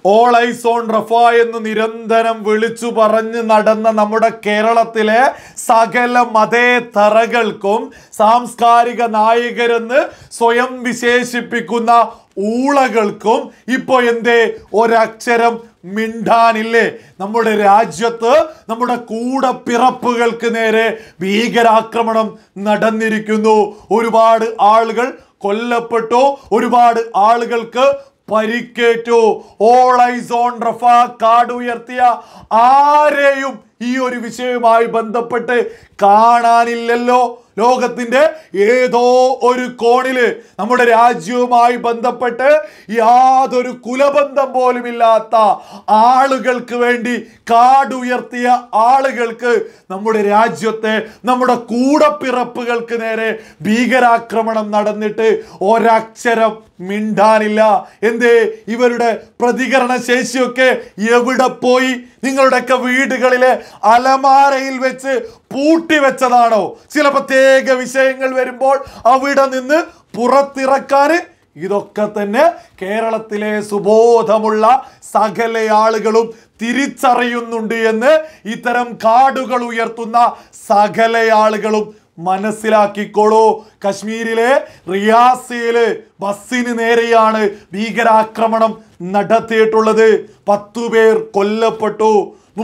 All eyes on Rafah എന്ന് നിരന്തരം വിളിച്ചു പറഞ്ഞ് നടന്ന നമ്മുടെ കേരളത്തിലെ സകല മതേതരകൾക്കും സാംസ്കാരിക നായകരെന്ന് സ്വയം വിശേഷിപ്പിക്കുന്ന ഊളകൾക്കും ഇപ്പോ എന്തേ ഒരക്ഷരം മിണ്ടാനില്ലേ? നമ്മുടെ രാജ്യത്ത് നമ്മുടെ കൂടപ്പിറപ്പുകൾക്ക് നേരെ ഭീകരാക്രമണം നടന്നിരിക്കുന്നു. ഒരുപാട് ആളുകൾ കൊല്ലപ്പെട്ടു, ഒരുപാട് ആളുകൾക്ക് പരിക്കേറ്റു. All eyes on Rafah card ഉയർത്തിയ ആരെയും ഈ ഒരു വിഷയവുമായി ബന്ധപ്പെട്ട് കാണാനില്ലല്ലോ. ലോകത്തിന്റെ ഏതോ ഒരു കോണില് നമ്മുടെ രാജ്യവുമായി ബന്ധപ്പെട്ട് യാതൊരു കുലബന്ധം പോലും ഇല്ലാത്ത ആളുകൾക്ക് വേണ്ടി കാർഡ് ഉയർത്തിയ ആളുകൾക്ക് നമ്മുടെ രാജ്യത്തെ നമ്മുടെ കൂടപ്പിറപ്പുകൾക്ക് നേരെ ഭീകരാക്രമണം നടന്നിട്ട് ഒരക്ഷരം മിണ്ടാനില്ല. എന്തേ? ഇവരുടെ പ്രതികരണ ശേഷിയൊക്കെ എവിടെ പോയി? നിങ്ങളുടെയൊക്കെ വീടുകളിലെ അലമാരയിൽ വെച്ച് പൂട്ടിവെച്ചതാണോ? ചില പ്രത്യേക വിഷയങ്ങൾ വരുമ്പോൾ അവിടെ നിന്ന് പുറത്തിറക്കാൻ? ഇതൊക്കെ തന്നെ കേരളത്തിലെ സുബോധമുള്ള സകല ആളുകളും തിരിച്ചറിയുന്നുണ്ട് എന്ന് ഇത്തരം കാർഡുകൾ ഉയർത്തുന്ന സകല ആളുകളും മനസ്സിലാക്കിക്കോളൂ. കശ്മീരിലെ റിയാസിയില് ബസ്സിന് നേരെയാണ് ഭീകരാക്രമണം നടത്തിയിട്ടുള്ളത്. 10 പേർ കൊല്ലപ്പെട്ടു,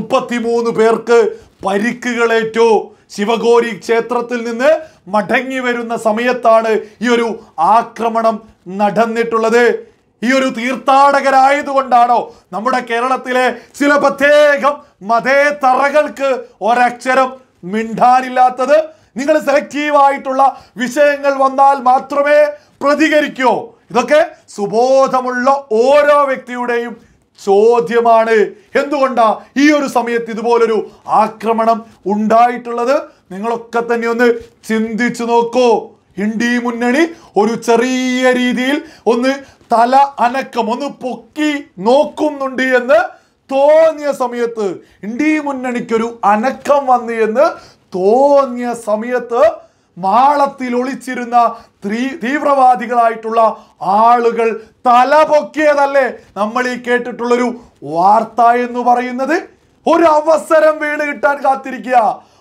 33 പേർക്ക് പരിക്കുകളേറ്റു. ശിവഗോരി ക്ഷേത്രത്തിൽ നിന്ന് മടങ്ങി വരുന്ന സമയത്താണ് ഈ ഒരു ആക്രമണം നടന്നിട്ടുള്ളത്. ഈ ഒരു തീർത്ഥാടകരായതുകൊണ്ടാണോ നമ്മുടെ കേരളത്തിലെ ചില പ്രത്യേകം മതേതരകൾക്ക് ഒരക്ഷരം മിണ്ടാനില്ലാത്തത്? നിങ്ങൾ സെലക്റ്റീവായിട്ടുള്ള വിഷയങ്ങൾ വന്നാൽ മാത്രമേ പ്രതികരിക്കൂ? ഇതൊക്കെ സുബോധമുള്ള ഓരോ വ്യക്തിയുടെയും ചോദ്യമാണ്. എന്തുകൊണ്ടാ ഈ ഒരു സമയത്ത് ഇതുപോലൊരു ആക്രമണം ഉണ്ടായിട്ടുള്ളത്? നിങ്ങളൊക്കെ തന്നെ ഒന്ന് ചിന്തിച്ചു നോക്കൂ. ഇന്ത്യ മുന്നണി ഒരു ചെറിയ രീതിയിൽ ഒന്ന് തല അനക്കം ഒന്ന് പൊക്കി നോക്കുന്നുണ്ട് എന്ന് തോന്നിയ സമയത്ത്, ഇന്ത്യ മുന്നണിക്കൊരു അനക്കം വന്നു എന്ന് തോന്നിയ സമയത്ത് മാളത്തിൽ ഒളിച്ചിരുന്ന തീവ്രവാദികളായിട്ടുള്ള ആളുകൾ തല പൊക്കിയതല്ലേ നമ്മൾ ഈ കേട്ടിട്ടുള്ളൊരു വാർത്ത എന്ന് പറയുന്നത്? ഒരു അവസരം വീണ് കിട്ടാൻ കാത്തിരിക്കുക.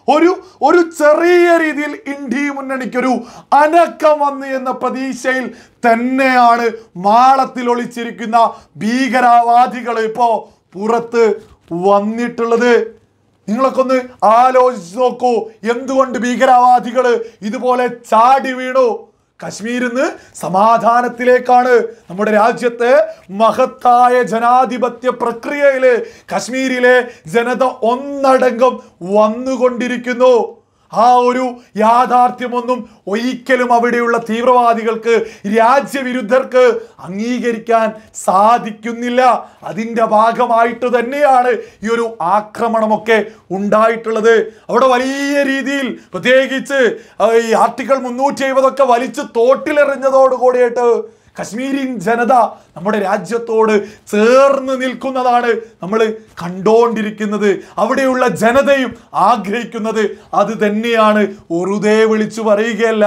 ഒരു ചെറിയ രീതിയിൽ ഇന്ത്യ മുന്നണിക്കൊരു അനക്കം വന്നു എന്ന പ്രതീക്ഷയിൽ തന്നെയാണ് മാളത്തിൽ ഒളിച്ചിരിക്കുന്ന ഭീകരവാദികൾ ഇപ്പോ പുറത്ത് വന്നിട്ടുള്ളത്. നിങ്ങളൊക്കെ ഒന്ന് ആലോചിച്ച് നോക്കൂ. എന്തുകൊണ്ട് ഭീകരവാദികൾ ഇതുപോലെ ചാടി വീണു? കശ്മീരിൽ നിന്ന് സമാധാനത്തിലേക്കാണ് നമ്മുടെ രാജ്യത്തെ മഹത്തായ ജനാധിപത്യ പ്രക്രിയയില് കശ്മീരിലെ ജനത ഒന്നടങ്കം വന്നുകൊണ്ടിരിക്കുന്നു. ആ ഒരു യാഥാർത്ഥ്യമൊന്നും ഒരിക്കലും അവിടെയുള്ള തീവ്രവാദികൾക്ക്, രാജ്യവിരുദ്ധർക്ക് അംഗീകരിക്കാൻ സാധിക്കുന്നില്ല. അതിൻ്റെ ഭാഗമായിട്ട് തന്നെയാണ് ഈ ഒരു ആക്രമണമൊക്കെ ഉണ്ടായിട്ടുള്ളത്. അവിടെ വലിയ രീതിയിൽ പ്രത്യേകിച്ച് ഈ ആർട്ടിക്കിൾ 370 വലിച്ച് തോട്ടിലെറിഞ്ഞതോടുകൂടിയിട്ട് കശ്മീരിൻ ജനത നമ്മുടെ രാജ്യത്തോട് ചേർന്ന് നിൽക്കുന്നതാണ് നമ്മൾ കണ്ടുകൊണ്ടിരിക്കുന്നത്. അവിടെയുള്ള ജനതയും ആഗ്രഹിക്കുന്നത് അത് തന്നെയാണ്. വെറുതെ വിളിച്ചു പറയുകയല്ല.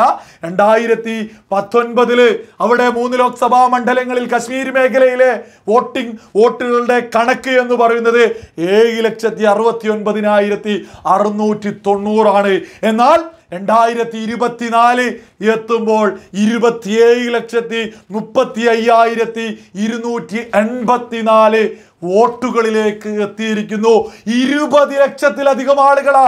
2019 അവിടെ 3 ലോക്സഭാ മണ്ഡലങ്ങളിൽ കശ്മീർ മേഖലയിലെ വോട്ടുകളുടെ കണക്ക് എന്ന് പറയുന്നത് 7,69,690 ആണ്. എന്നാൽ 2024 എത്തുമ്പോൾ 27,35,284 വോട്ടുകളിലേക്ക് എത്തിയിരിക്കുന്നു. 20 ലക്ഷത്തിലധികം ആളുകളാ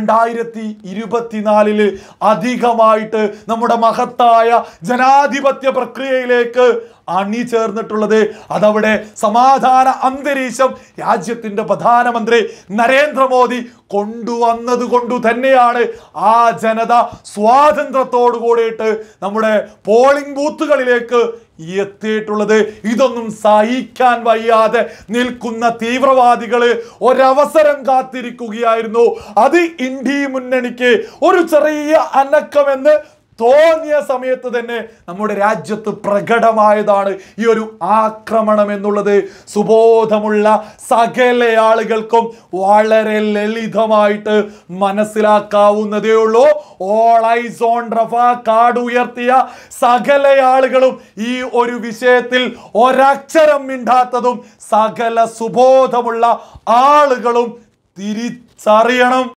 2024 അധികമായിട്ട് നമ്മുടെ മഹത്തായ ജനാധിപത്യ പ്രക്രിയയിലേക്ക് അണിചേർന്നിട്ടുള്ളത്. അതവിടെ സമാധാന അന്തരീക്ഷം രാജ്യത്തിന്റെ പ്രധാനമന്ത്രി നരേന്ദ്രമോദി കൊണ്ടുവന്നത് കൊണ്ടു തന്നെയാണ് ആ ജനത സ്വാതന്ത്ര്യത്തോടു കൂടിയിട്ട് നമ്മുടെ പോളിംഗ് ബൂത്തുകളിലേക്ക് എത്തിയിട്ടുള്ളത്. ഇതൊന്നും സഹിക്കാൻ വയ്യാതെ നിൽക്കുന്ന തീവ്രവാദികള് ഒരവസരം കാത്തിരിക്കുകയായിരുന്നു. അത് ഇന്ത്യ മുന്നണിക്ക് ഒരു ചെറിയ അനക്കമെന്ന് തോന്നിയ സമയത്ത് തന്നെ നമ്മുടെ രാജ്യത്ത് പ്രകടമായതാണ് ഈ ഒരു ആക്രമണം എന്നുള്ളത്. സുബോധമുള്ള സകല ആളുകൾക്കും വളരെ ലളിതമായിട്ട് മനസ്സിലാക്കാവുന്നതേ ഉള്ളൂ. All eyes on Rafah card ഉയർത്തിയ സകല ആളുകളും ഈ ഒരു വിഷയത്തിൽ ഒരക്ഷരം മിണ്ടാത്തതും സകല സുബോധമുള്ള ആളുകളും തിരിച്ചറിയണം.